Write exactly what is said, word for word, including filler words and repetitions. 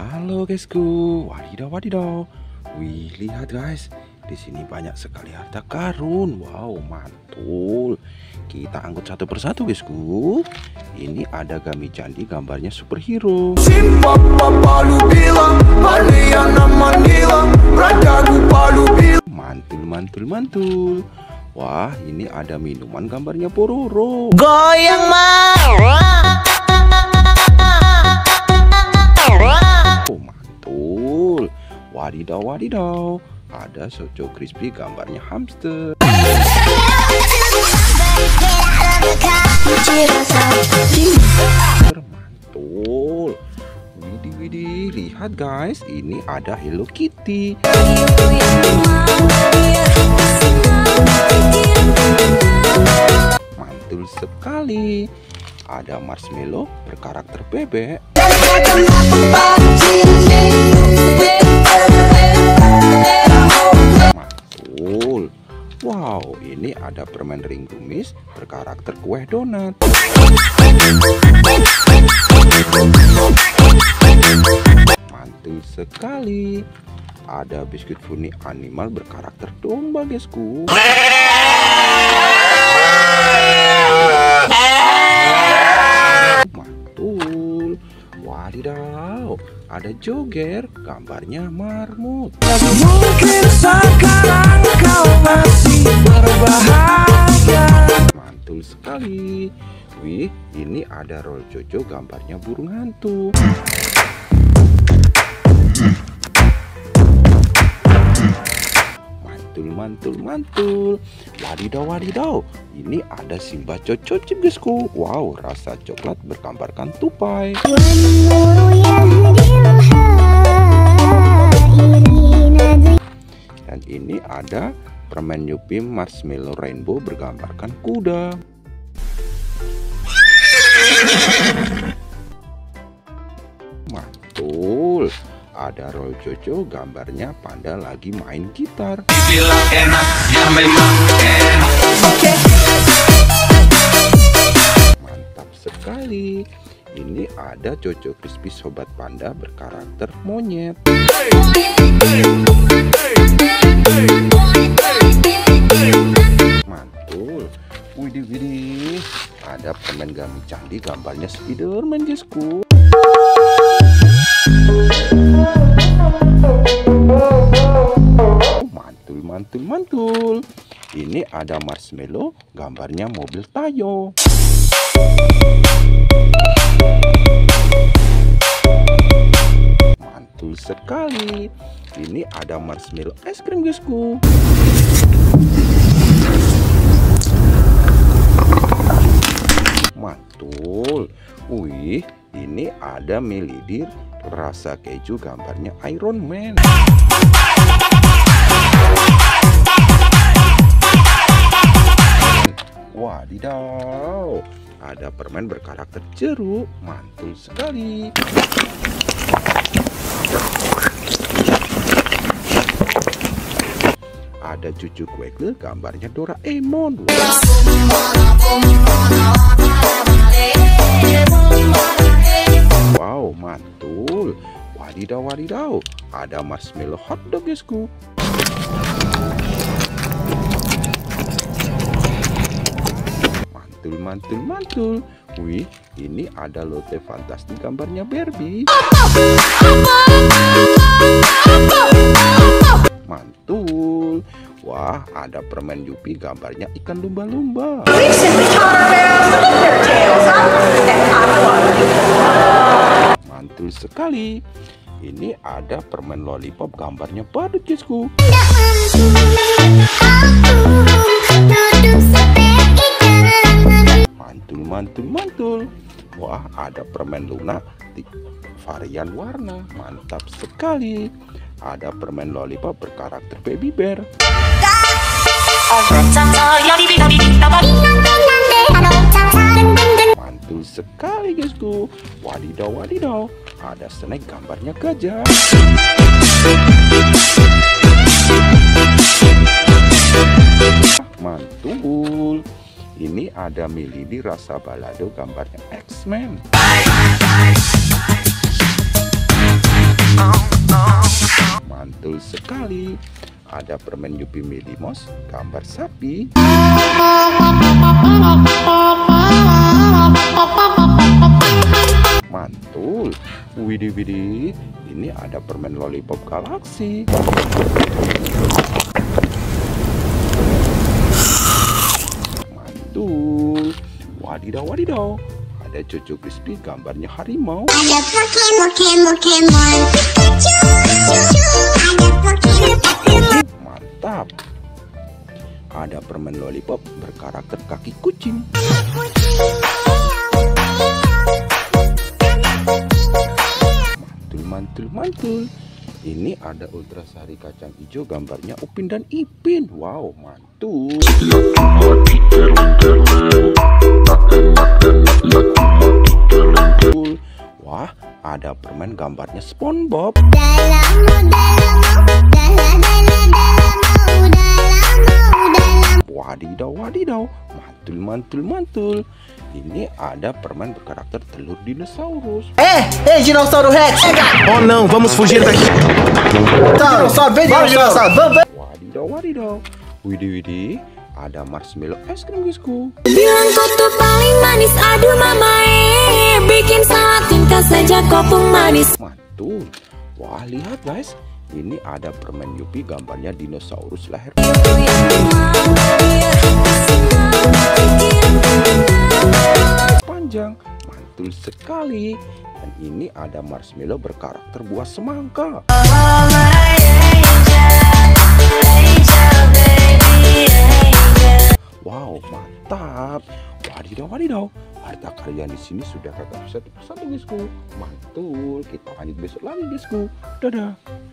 Halo guysku, wadidaw wadidaw. Wih, lihat guys, di sini banyak sekali harta karun. Wow, mantul. Kita angkut satu persatu guysku. Ini ada Gami Candi, gambarnya superhero. Mantul, mantul, mantul. Wah, ini ada minuman, gambarnya Pororo. Goyang mah. Wadidaw wadidaw, ada sojo crispy, gambarnya hamster. Mantul. Widih widih, lihat guys, ini ada Hello Kitty. Mantul sekali. Ada marshmallow berkarakter bebek. Mantul. Wow, ini ada permen ring kumis berkarakter kue donat. Mantul sekali. Ada biskuit funi animal berkarakter domba guysku. Mantul. Wadidaw, ada joger, gambarnya marmut. Mungkin sekarang kau masih berbahagia. Mantul sekali. Wih, ini ada roll jojo, gambarnya burung hantu. Mantul, mantul, mantul. Wadidaw, wadidaw. Ini ada Simba Coco chip guysku. Wow, rasa coklat bergambarkan tupai. Dan ini ada permen Yupi marshmallow rainbow bergambarkan kuda. Mantul. Ada roll jojo, gambarnya panda lagi main gitar. Dibilang enak, ya memang enak. Mantap sekali. Ini ada Jojo Crispy sobat panda berkarakter monyet. Mantul. Widih widih. Ada permen Gami Candi, gambarnya Spiderman guysku. Mantul, mantul, mantul. Ini ada marshmallow, gambarnya mobil Tayo. Mantul sekali. Ini ada marshmallow es krim guysku. Mantul. Wih, ini ada melidir rasa keju, gambarnya Iron Man. Wadidaw, ada permen berkarakter jeruk. Mantul sekali. Ada cucu Quackle, gambarnya Doraemon. Wow, mantul. Wadidaw wadidaw, ada marshmallow hotdog guysku. Mantul, mantul, mantul. Wih, ini ada lotte fantastik, gambarnya Barbie. Mantul. Wah, ada permen Yupi, gambarnya ikan lumba-lumba. Mantul sekali. Ini ada permen lollipop, gambarnya badut guysku. Mantul, mantul, mantul. Wah, ada permen Luna varian warna. Mantap sekali. Ada permen lollipop berkarakter baby bear. Mantul sekali guysku. Wadidaw wadidaw, ada snack, gambarnya gajah. Mantul. Ini ada Milady rasa balado, gambarnya X-Men. sekali. Ada permen Yupi Milimos gambar sapi. Mantul. Widih widih. Ini ada permen Lollipop Galaxy. Mantul. Wadidaw wadidaw. Ada Jojo Crispy gambarnya harimau. Ada Pokemon, Pokemon, Pokemon, Pikachu, ada Pokemon. Mantap. Ada permen Lollipop berkarakter kaki kucing. Mantul mantul mantul. Ini ada Ultra Sari kacang hijau gambarnya Upin dan Ipin. Wow, mantul. Wah, ada permen gambarnya SpongeBob. Wadidaw wadidaw, mantul mantul mantul. Ini ada permen berkarakter telur dinosaurus. Eh, eh, dinossauro Rex! Oh não, vamos fugir daqui. Dinossauro, só vem dinossauro. Vamos, Wadidaw wadidaw. Widih widih, ada marshmallow es krim guysku. Bilang kau tuh paling manis, aduh mama eh, bikin salad tingkah saja kau pun manis. Mantul. Wah, lihat guys, ini ada permen Yupi gambarnya dinosaurus leher panjang. Mantul sekali. Dan ini ada marshmallow berkarakter buah semangka. Wow, mantap. Wadidaw wadidaw. Harta kalian di sini sudah kakak satu persatu guysku. Mantul. Kita lanjut besok lagi guysku. Dadah.